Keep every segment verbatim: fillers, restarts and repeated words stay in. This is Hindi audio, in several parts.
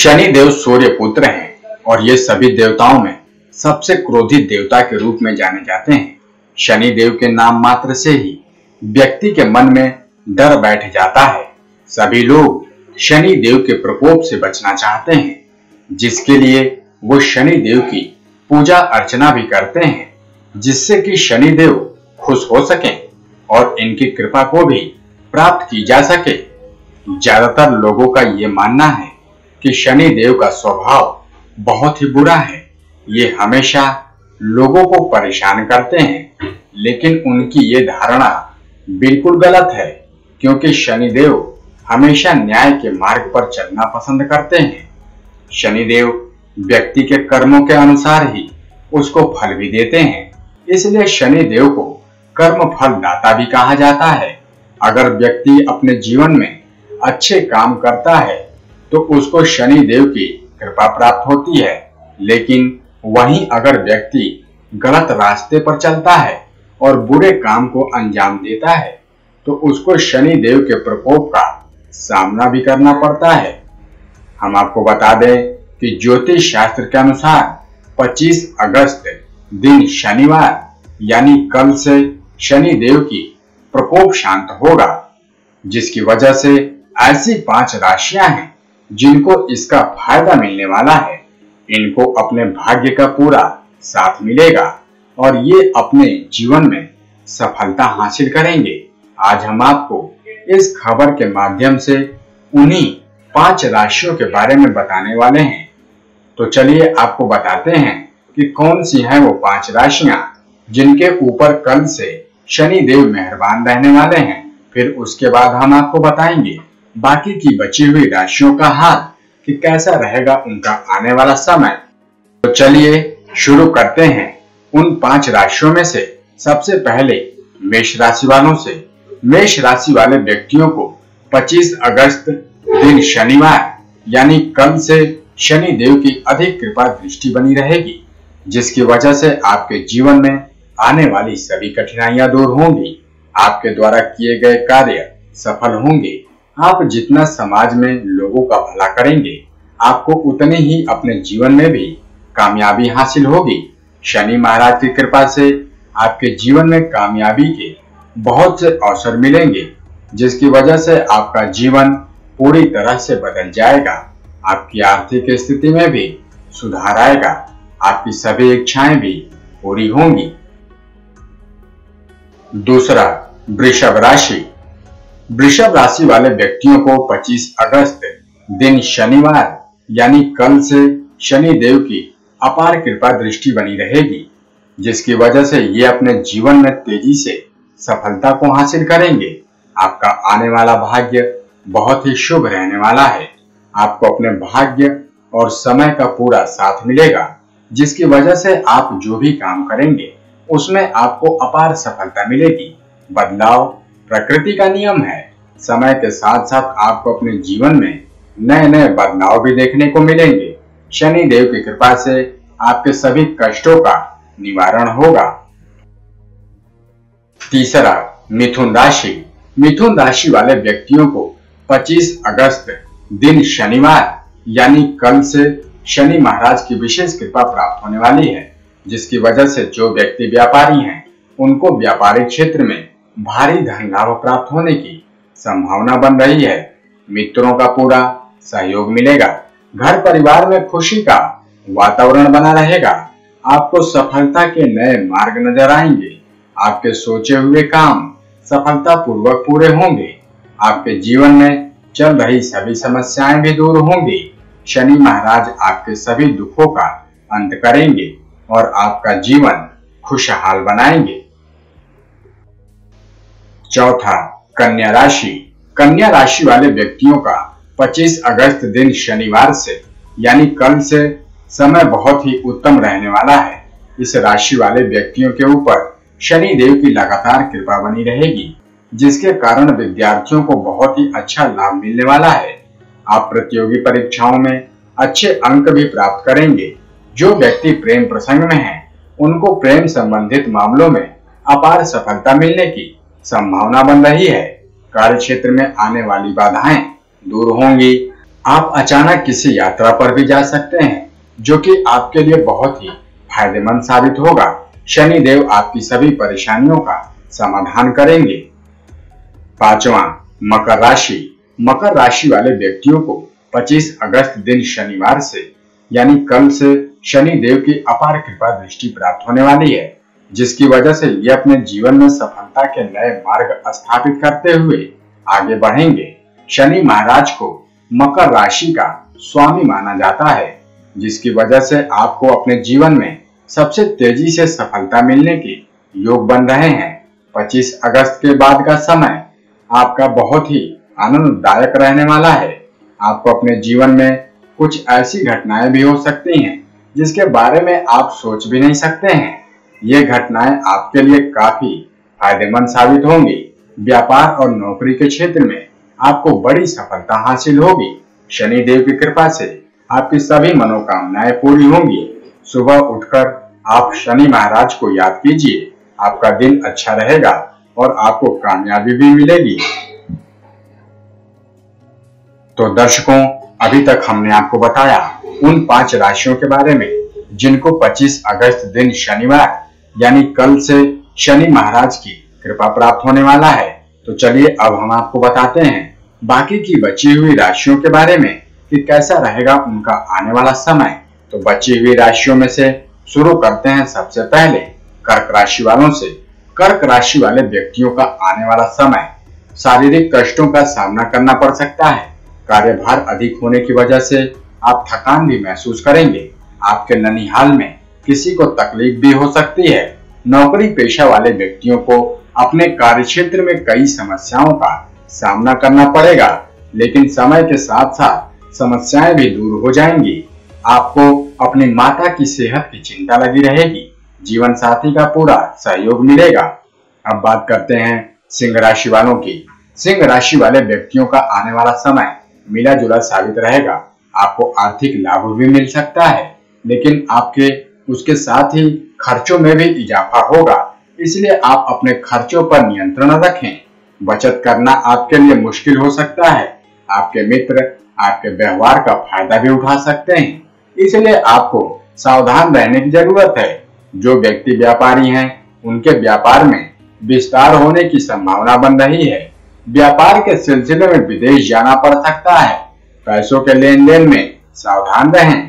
शनि देव सूर्य पुत्र हैं और ये सभी देवताओं में सबसे क्रोधित देवता के रूप में जाने जाते हैं। शनि देव के नाम मात्र से ही व्यक्ति के मन में डर बैठ जाता है। सभी लोग शनि देव के प्रकोप से बचना चाहते हैं, जिसके लिए वो शनि देव की पूजा अर्चना भी करते हैं, जिससे कि शनि देव खुश हो सकें और इनकी कृपा को भी प्राप्त की जा सके। ज्यादातर लोगों का ये मानना है कि शनि देव का स्वभाव बहुत ही बुरा है। ये हमेशा लोगों को परेशान करते हैं, लेकिन उनकी ये धारणा बिल्कुल गलत है, क्योंकि शनि देव हमेशा न्याय के मार्ग पर चलना पसंद करते हैं। शनि देव व्यक्ति के कर्मों के अनुसार ही उसको फल भी देते हैं, इसलिए शनि देव को कर्म फल दाता भी कहा जाता है। अगर व्यक्ति अपने जीवन में अच्छे काम करता है तो उसको शनि देव की कृपा प्राप्त होती है, लेकिन वहीं अगर व्यक्ति गलत रास्ते पर चलता है और बुरे काम को अंजाम देता है तो उसको शनि देव के प्रकोप का सामना भी करना पड़ता है। हम आपको बता दें कि ज्योतिष शास्त्र के अनुसार पच्चीस अगस्त दिन शनिवार यानी कल से शनि देव की प्रकोप शांत होगा, जिसकी वजह से ऐसी पांच राशियां हैं जिनको इसका फायदा मिलने वाला है। इनको अपने भाग्य का पूरा साथ मिलेगा और ये अपने जीवन में सफलता हासिल करेंगे। आज हम आपको इस खबर के माध्यम से उन्हीं पांच राशियों के बारे में बताने वाले हैं। तो चलिए आपको बताते हैं कि कौन सी हैं वो पांच राशियां जिनके ऊपर कल से शनि देव मेहरबान रहने वाले हैं। फिर उसके बाद हम आपको बताएंगे बाकी की बची हुई राशियों का हाल कि कैसा रहेगा उनका आने वाला समय। तो चलिए शुरू करते हैं उन पांच राशियों में से सबसे पहले मेष राशि वालों से। मेष राशि वाले व्यक्तियों को पच्चीस अगस्त दिन शनिवार यानी कल से शनि देव की अधिक कृपा दृष्टि बनी रहेगी, जिसकी वजह से आपके जीवन में आने वाली सभी कठिनाइयां दूर होंगी। आपके द्वारा किए गए कार्य सफल होंगे। आप जितना समाज में लोगों का भला करेंगे, आपको उतनी ही अपने जीवन में भी कामयाबी हासिल होगी। शनि महाराज की कृपा से आपके जीवन में कामयाबी के बहुत से अवसर मिलेंगे, जिसकी वजह से आपका जीवन पूरी तरह से बदल जाएगा। आपकी आर्थिक स्थिति में भी सुधार आएगा। आपकी सभी इच्छाएं भी पूरी होंगी। दूसरा, वृषभ राशि। वृषभ राशि वाले व्यक्तियों को पच्चीस अगस्त दिन शनिवार यानी कल से शनि देव की अपार कृपा दृष्टि बनी रहेगी, जिसकी वजह से ये अपने जीवन में तेजी से सफलता को हासिल करेंगे। आपका आने वाला भाग्य बहुत ही शुभ रहने वाला है। आपको अपने भाग्य और समय का पूरा साथ मिलेगा, जिसकी वजह से आप जो भी काम करेंगे उसमें आपको अपार सफलता मिलेगी। बदलाव प्रकृति का नियम है। समय के साथ साथ आपको अपने जीवन में नए नए बदलाव भी देखने को मिलेंगे। शनि देव की कृपा से आपके सभी कष्टों का निवारण होगा। तीसरा, मिथुन राशि। मिथुन राशि वाले व्यक्तियों को पच्चीस अगस्त दिन शनिवार यानी कल से शनि महाराज की विशेष कृपा प्राप्त होने वाली है, जिसकी वजह से जो व्यक्ति व्यापारी हैं उनको व्यापारिक क्षेत्र में भारी धन लाभ प्राप्त होने की संभावना बन रही है। मित्रों का पूरा सहयोग मिलेगा। घर परिवार में खुशी का वातावरण बना रहेगा। आपको सफलता के नए मार्ग नजर आएंगे। आपके सोचे हुए काम सफलता पूर्वक पूरे होंगे। आपके जीवन में चल रही सभी समस्याएं भी दूर होंगी। शनि महाराज आपके सभी दुखों का अंत करेंगे और आपका जीवन खुशहाल बनाएंगे। चौथा, कन्या राशि। कन्या राशि वाले व्यक्तियों का पच्चीस अगस्त दिन शनिवार से यानी कल से समय बहुत ही उत्तम रहने वाला है। इस राशि वाले व्यक्तियों के ऊपर शनि देव की लगातार कृपा बनी रहेगी, जिसके कारण विद्यार्थियों को बहुत ही अच्छा लाभ मिलने वाला है। आप प्रतियोगी परीक्षाओं में अच्छे अंक भी प्राप्त करेंगे। जो व्यक्ति प्रेम प्रसंग में हैं, उनको प्रेम संबंधित मामलों में अपार सफलता मिलने की संभावना बन रही है। कार्य क्षेत्र में आने वाली बाधाएं दूर होंगी। आप अचानक किसी यात्रा पर भी जा सकते हैं, जो कि आपके लिए बहुत ही फायदेमंद साबित होगा। शनि देव आपकी सभी परेशानियों का समाधान करेंगे। पांचवा, मकर राशि। मकर राशि वाले व्यक्तियों को पच्चीस अगस्त दिन शनिवार से यानी कल से शनि देव की अपार कृपा दृष्टि प्राप्त होने वाली है, जिसकी वजह से ये अपने जीवन में सफलता के नए मार्ग स्थापित करते हुए आगे बढ़ेंगे। शनि महाराज को मकर राशि का स्वामी माना जाता है, जिसकी वजह से आपको अपने जीवन में सबसे तेजी से सफलता मिलने के योग बन रहे हैं। पच्चीस अगस्त के बाद का समय आपका बहुत ही आनंददायक रहने वाला है। आपको अपने जीवन में कुछ ऐसी घटनाएं भी हो सकती हैं जिसके बारे में आप सोच भी नहीं सकते हैं। ये घटनाएं आपके लिए काफी फायदेमंद साबित होंगी। व्यापार और नौकरी के क्षेत्र में आपको बड़ी सफलता हासिल होगी। शनि देव की कृपा से आपकी सभी मनोकामनाएं पूरी होंगी। सुबह उठकर आप शनि महाराज को याद कीजिए, आपका दिन अच्छा रहेगा और आपको कामयाबी भी मिलेगी। तो दर्शकों, अभी तक हमने आपको बताया उन पांच राशियों के बारे में जिनको पच्चीस अगस्त दिन शनिवार यानी कल से शनि महाराज की कृपा प्राप्त होने वाला है। तो चलिए अब हम आपको बताते हैं बाकी की बची हुई राशियों के बारे में कि कैसा रहेगा उनका आने वाला समय। तो बची हुई राशियों में से शुरू करते हैं सबसे पहले कर्क राशि वालों से। कर्क राशि वाले व्यक्तियों का आने वाला समय शारीरिक कष्टों का सामना करना पड़ सकता है। कार्यभार अधिक होने की वजह से आप थकान भी महसूस करेंगे। आपके ननिहाल में किसी को तकलीफ भी हो सकती है। नौकरी पेशा वाले व्यक्तियों को अपने कार्यक्षेत्र में कई समस्याओं का सामना करना पड़ेगा, लेकिन समय के साथ साथ समस्याएं भी दूर हो जाएंगी। आपको अपनी माता की सेहत की चिंता लगी रहेगी। जीवन साथी का पूरा सहयोग मिलेगा। अब बात करते हैं सिंह राशि वालों की। सिंह राशि वाले व्यक्तियों का आने वाला समय मिला जुला साबित रहेगा। आपको आर्थिक लाभ भी मिल सकता है, लेकिन आपके उसके साथ ही खर्चों में भी इजाफा होगा, इसलिए आप अपने खर्चों पर नियंत्रण रखें। बचत करना आपके लिए मुश्किल हो सकता है। आपके मित्र आपके व्यवहार का फायदा भी उठा सकते हैं, इसलिए आपको सावधान रहने की जरूरत है। जो व्यक्ति व्यापारी हैं, उनके व्यापार में विस्तार होने की संभावना बन रही है। व्यापार के सिलसिले में विदेश जाना पड़ सकता है। पैसों के लेन देन में सावधान रहें।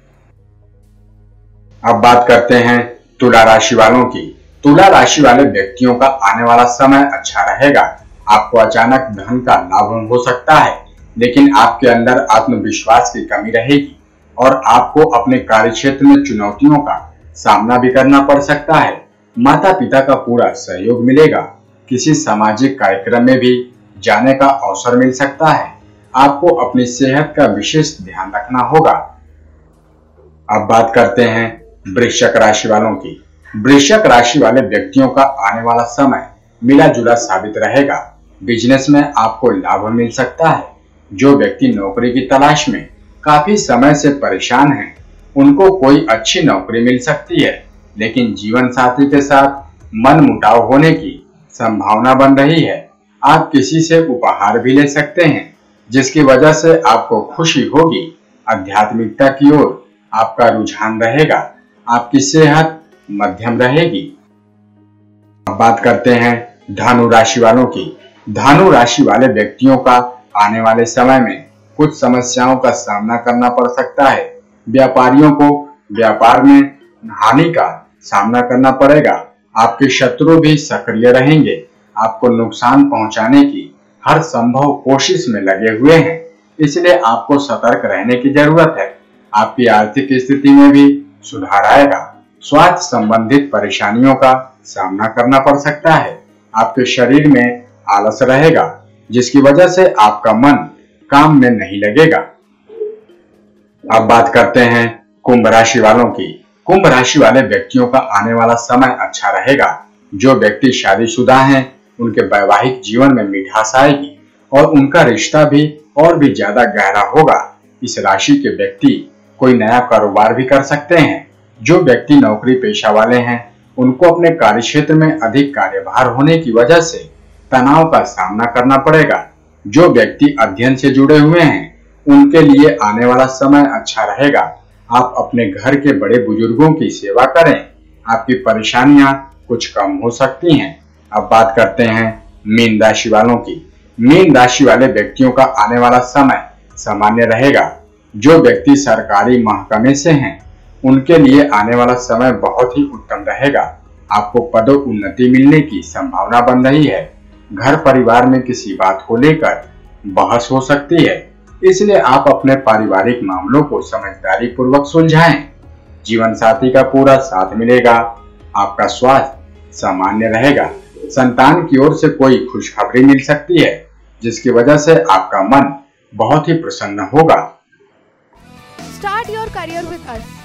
अब बात करते हैं तुला राशि वालों की। तुला राशि वाले व्यक्तियों का आने वाला समय अच्छा रहेगा। आपको अचानक धन का लाभ हो सकता है, लेकिन आपके अंदर आत्मविश्वास की कमी रहेगी और आपको अपने कार्यक्षेत्र में चुनौतियों का सामना भी करना पड़ सकता है। माता पिता का पूरा सहयोग मिलेगा। किसी सामाजिक कार्यक्रम में भी जाने का अवसर मिल सकता है। आपको अपनी सेहत का विशेष ध्यान रखना होगा। अब बात करते हैं वृश्चिक राशि वालों की। वृश्चिक राशि वाले व्यक्तियों का आने वाला समय मिला जुला साबित रहेगा। बिजनेस में आपको लाभ मिल सकता है। जो व्यक्ति नौकरी की तलाश में काफी समय से परेशान हैं, उनको कोई अच्छी नौकरी मिल सकती है, लेकिन जीवन साथी के साथ मन मुटाव होने की संभावना बन रही है। आप किसी से उपहार भी ले सकते हैं, जिसकी वजह से आपको खुशी होगी। आध्यात्मिकता की ओर आपका रुझान रहेगा। आपकी सेहत मध्यम रहेगी। अब बात करते हैं धनु राशि वालों की। धनु राशि वाले व्यक्तियों का आने वाले समय में कुछ समस्याओं का सामना करना पड़ सकता है। व्यापारियों को व्यापार में हानि का सामना करना पड़ेगा। आपके शत्रु भी सक्रिय रहेंगे। आपको नुकसान पहुंचाने की हर संभव कोशिश में लगे हुए हैं, इसलिए आपको सतर्क रहने की जरूरत है। आपकी आर्थिक स्थिति में भी सुधार आएगा। स्वास्थ्य संबंधित परेशानियों का सामना करना पड़ सकता है। आपके शरीर में आलस रहेगा, जिसकी वजह से आपका मन काम में नहीं लगेगा। अब बात करते हैं कुंभ राशि वालों की। कुंभ राशि वाले व्यक्तियों का आने वाला समय अच्छा रहेगा। जो व्यक्ति शादीशुदा हैं, उनके वैवाहिक जीवन में मिठास आएगी और उनका रिश्ता भी और भी ज्यादा गहरा होगा। इस राशि के व्यक्ति कोई नया कारोबार भी कर सकते हैं। जो व्यक्ति नौकरी पेशा वाले हैं, उनको अपने कार्यक्षेत्र में अधिक कार्यभार होने की वजह से तनाव का सामना करना पड़ेगा। जो व्यक्ति अध्ययन से जुड़े हुए हैं, उनके लिए आने वाला समय अच्छा रहेगा। आप अपने घर के बड़े बुजुर्गों की सेवा करें, आपकी परेशानियां कुछ कम हो सकती हैं। अब बात करते हैं मीन राशि वालों की। मीन राशि वाले व्यक्तियों का आने वाला समय सामान्य रहेगा। जो व्यक्ति सरकारी महकमे से हैं, उनके लिए आने वाला समय बहुत ही उत्तम रहेगा। आपको पदोन्नति मिलने की संभावना बन रही है। घर परिवार में किसी बात को लेकर बहस हो सकती है, इसलिए आप अपने पारिवारिक मामलों को समझदारी पूर्वक सुलझाएं। जीवन साथी का पूरा साथ मिलेगा। आपका स्वास्थ्य सामान्य रहेगा। संतान की ओर से कोई खुशखबरी मिल सकती है, जिसकी वजह से आपका मन बहुत ही प्रसन्न होगा। Start your career with us.